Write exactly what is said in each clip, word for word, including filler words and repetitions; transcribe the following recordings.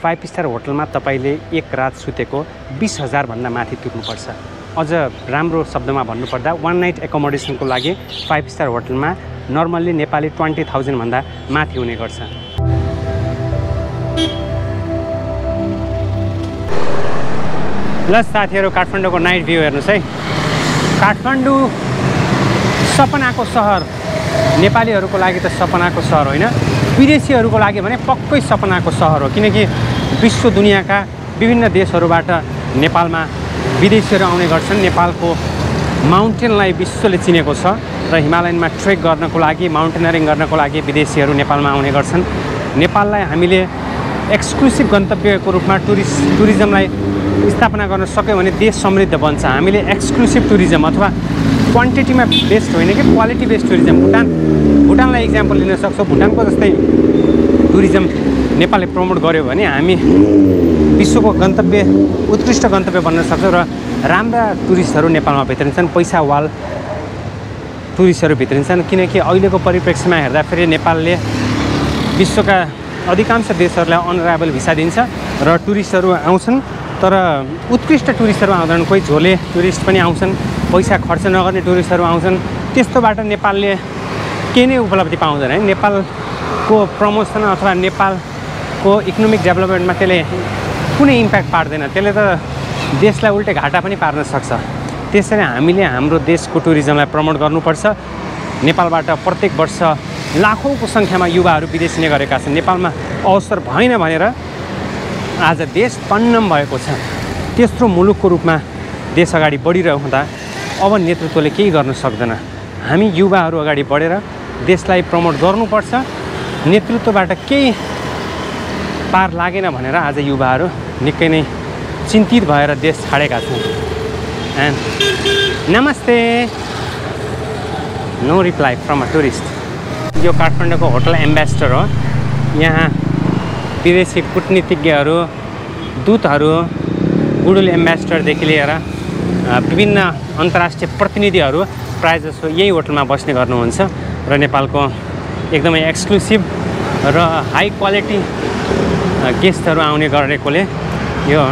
Five star होटलमा तपाईले एक रात सुतेको बीस हजार भन्दा माथि तिर्नुपर्छ। अझ राम्रो शब्दमा भन्नुपर्दा वान नाइट एकोमोडेसनको लागि फाइभ स्टार होटलमा नर्मल्ली नेपाली ट्वेन्टी थाउजन्ड भन्दा माथि हुने गर्छ। ल साथीहरू, काठमाडौँको नाइट भ्यू हेर्नुहोस् है। काठमाडौँ सपनाको सहर, नेपालीहरूको लागि त सपनाको सहर होइन, विदेशीहरूको लागि भने पक्कै सपनाको सहर हो। किनकि विश्व दुनियाँका विभिन्न देशहरूबाट नेपालमा विदेशीहरू आउने गर्छन्। नेपालको माउन्टेनलाई विश्वले चिनेको छ र हिमालयनमा ट्रेक गर्नको लागि, माउन्टेनरिङ गर्नको लागि विदेशीहरू नेपालमा आउने गर्छन्। नेपाललाई हामीले एक्सक्लुसिभ गन्तव्यको रूपमा टुरिस्ट टुरिज्मलाई स्थापना गर्न सक्यौँ भने देश समृद्ध बन्छ। हामीले एक्सक्लुसिभ टुरिज्म अथवा क्वान्टिटीमा बेस्ड होइन कि क्वालिटी बेस्ड टुरिज्म, भुटान भुटानलाई इक्जाम्पल लिन सक्छौँ। भुटानको जस्तै टुरिज्म नेपालले प्रमोट गर्यो भने हामी विश्वको गन्तव्य, उत्कृष्ट गन्तव्य बन्न सक्छौँ र राम्रा टुरिस्टहरू नेपालमा भित्रिन्छन्, पैसा वाल टुरिस्टहरू भित्रिन्छन्। किनकि अहिलेको परिप्रेक्ष्यमा हेर्दाखेरि नेपालले विश्वका अधिकांश देशहरूलाई अनराइभल भिसा दिन्छ र टुरिस्टहरू आउँछन्, तर उत्कृष्ट टुरिस्टहरू आउँदैनन्। कोही झोले टुरिस्ट पनि आउँछन्, पैसा खर्च नगर्ने टुरिस्टहरू आउँछन्। त्यस्तोबाट नेपालले केही नै उपलब्धि पाउँदैन है। नेपालको प्रमोसन अथवा नेपालको इकोनोमिक डेभलपमेन्टमा त्यसले कुनै इम्प्याक्ट पार्दैन। त्यसले त देशलाई उल्टे घाटा पनि पार्न सक्छ। त्यसैले हामीले हाम्रो देशको टुरिज्मलाई प्रमोट गर्नुपर्छ। नेपालबाट प्रत्येक वर्ष लाखौँको सङ्ख्यामा युवाहरू विदेश हिँड्ने गरेका छन्। नेपालमा अवसर भएन भनेर आज देश तन्नम भएको छ। तेस्रो मुलुकको रूपमा देश अगाडि बढिरहँदा अब नेतृत्वले केही गर्न सक्दैन। हामी युवाहरू अगाडि बढेर देशलाई प्रमोट गर्नुपर्छ। नेतृत्वबाट केही पार लागेन भनेर आज युवाहरू निकै नै चिन्तित भएर देश छाडेका छन्। एन्ड नमस्ते, no reply from a tourist. यो काठमाडौँको होटल एम्बेसडर हो। यहाँ विदेशी कूटनीतिज्ञहरू, दूतहरू, गुडविल एम्बेसडरदेखि लिएर विभिन्न अन्तर्राष्ट्रिय प्रतिनिधिहरू प्रायःजसो यही होटलमा बस्ने गर्नुहुन्छ र नेपालको एकदमै एक्सक्लुसिभ र हाई क्वालिटी गेस्टहरू आउने गरेकोले यो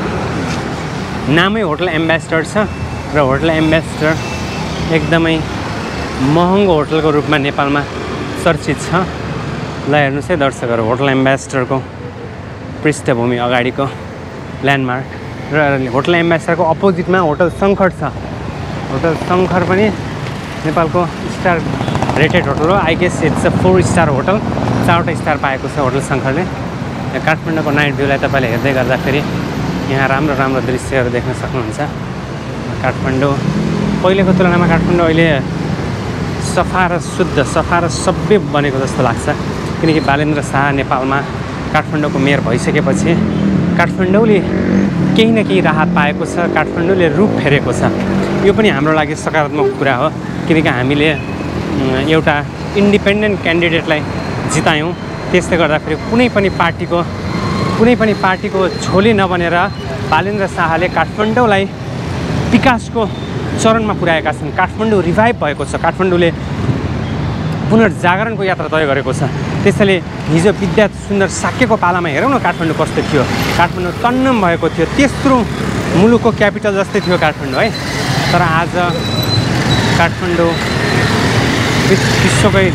नामै होटल एम्बेसडर छ र होटल एम्बेसडर एकदमै महँगो होटलको रूपमा नेपालमा चर्चित छ। ल हेर्नुहोस् है दर्शकहरू, होटल एम्बेसडरको पृष्ठभूमि अगाडिको ल्यान्डमार्क र होटल एम्बेसडरको अपोजिटमा होटल शङ्कर छ। होटल शङ्कर पनि नेपालको स्टार रेटेड होटल हो। I guess it's a four star hotel. चारवटा स्टार पाएको छ होटल शङ्करले। काठमाडौँको नाइट भ्यूलाई तपाईँले हेर्दै गर्दाखेरि यहाँ राम्रो राम्रो दृश्यहरू देख्न सक्नुहुन्छ। काठमाडौँ पहिलेको तुलनामा काठमाडौँ अहिले सफा र शुद्ध, सफा र सभ्य बनेको जस्तो लाग्छ। किनकि बालेन्द्र शाह नेपालमा काठमाडौँको मेयर भइसकेपछि काठमाडौँले केही न केही राहत पाएको छ, काठमाडौँले रूप फेरेको छ। यो पनि हाम्रो लागि सकारात्मक कुरा हो। किनकि हामीले एउटा इन्डिपेन्डेन्ट क्यान्डिडेटलाई जितायौँ। त्यसले गर्दाखेरि कुनै पनि पार्टीको कुनै पनि पार्टीको झोली नबनेर बालेन्द्र शाहले काठमाडौँलाई विकासको चरणमा पुर्याएका छन्। काठमाडौँ रिभाइभ भएको छ। काठमाडौँले पुनर्जागरणको यात्रा तय गरेको छ। त्यसैले हिजो विद्या सुन्दर साक्यको पालामा हेरौँ न काठमाडौँ कस्तो थियो। काठमाडौँ तन्नम भएको थियो। तेस्रो मुलुकको क्यापिटल जस्तै थियो काठमाडौँ है। तर आज काठमाडौँ विश्वकै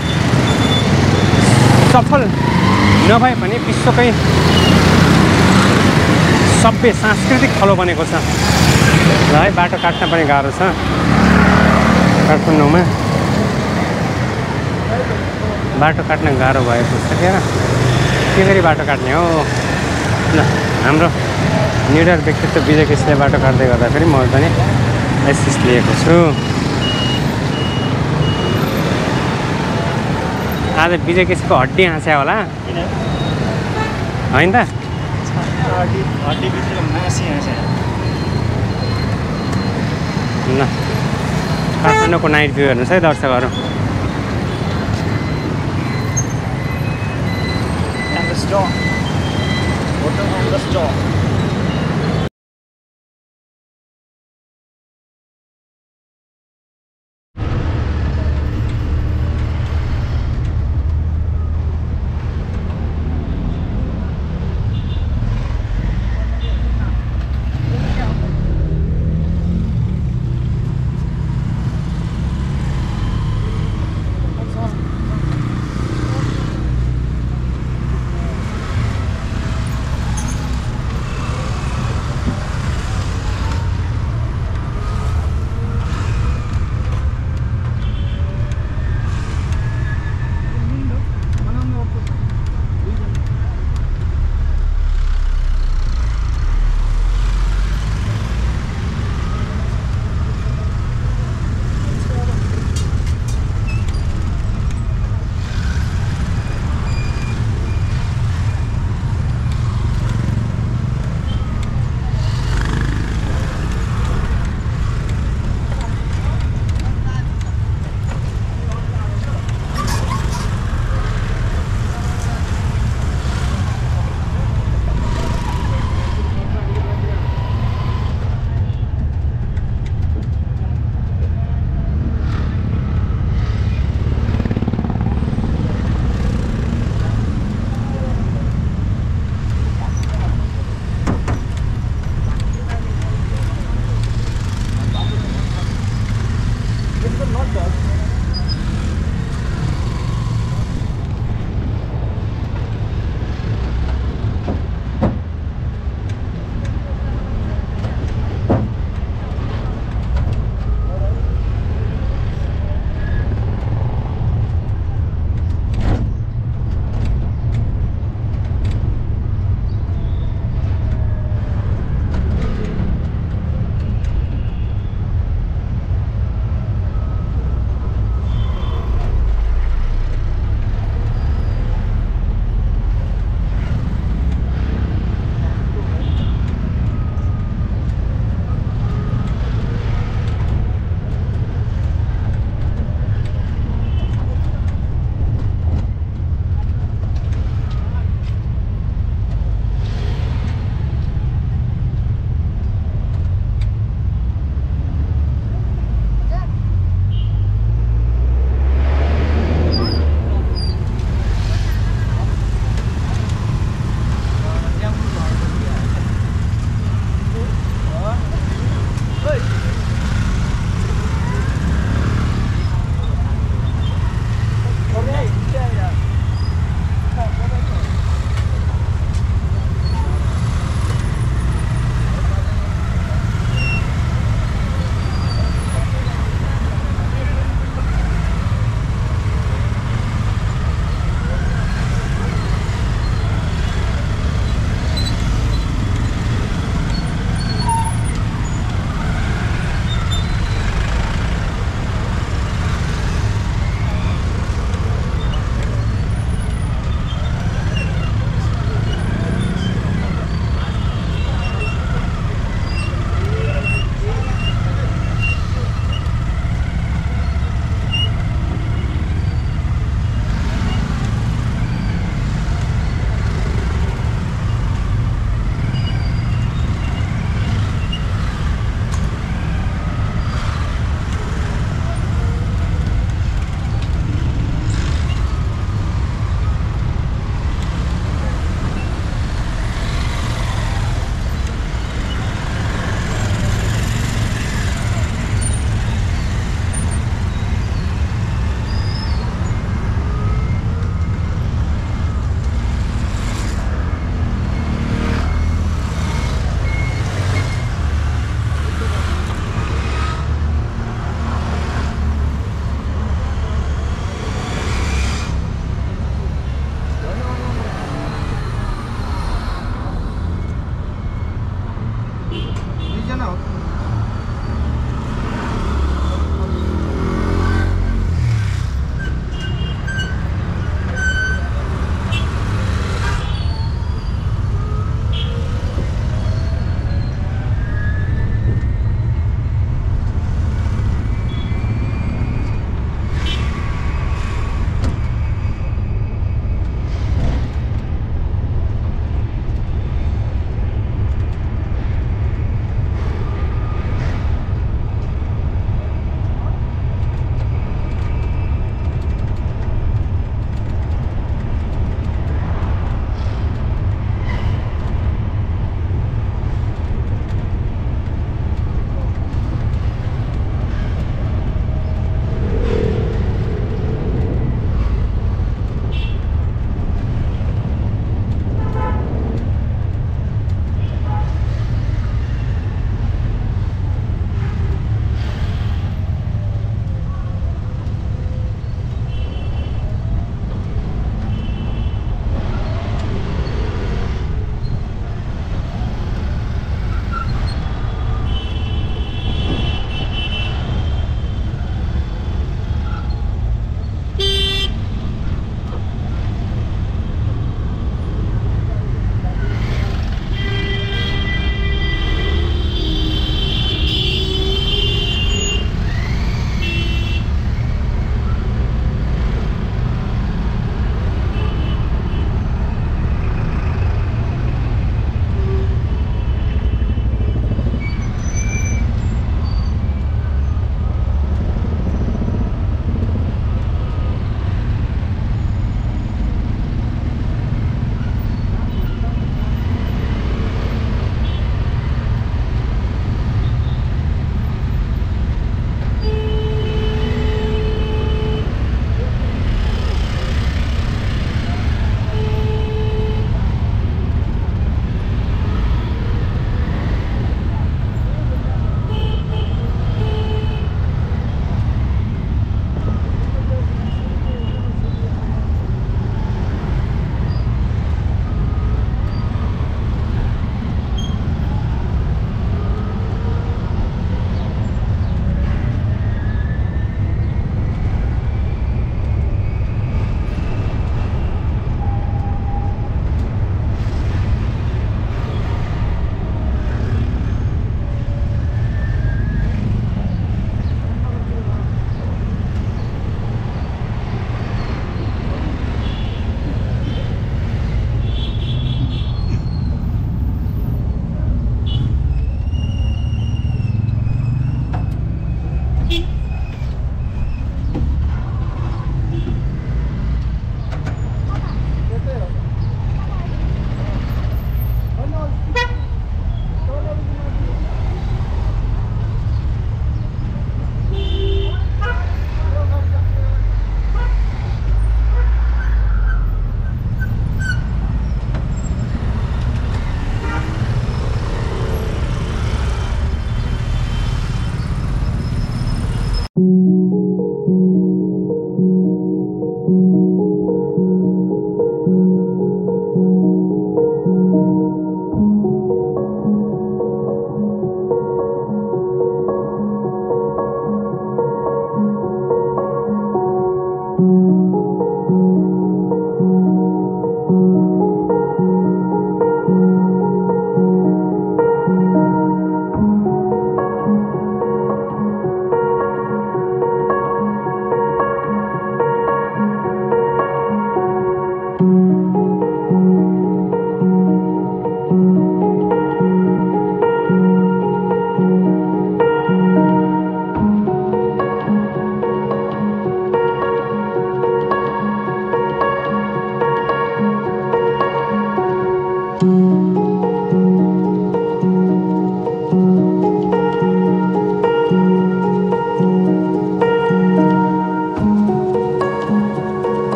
सफल नभए पनि विश्वकै सभ्य सांस्कृतिक थलो बनेको छ। र है बाटो काट्न पनि गाह्रो छ काठमाडौँमा। बाटो काट्न गाह्रो भएको छ क्या। के गरी बाटो काट्ने हो? ल हाम्रो निडर व्यक्तित्व विजय केसीले बाटो काट्दै गर्दाखेरि म पनि एसिस्ट लिएको छु। आज विजय केसीको हड्डी हाँस्या होला होइन त? ल काठमाडौँको नाइट भ्यू हेर्नुहोस् है दर्शकहरू।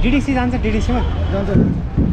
डिडिसी जान्छ डिडिसीमा जान्छ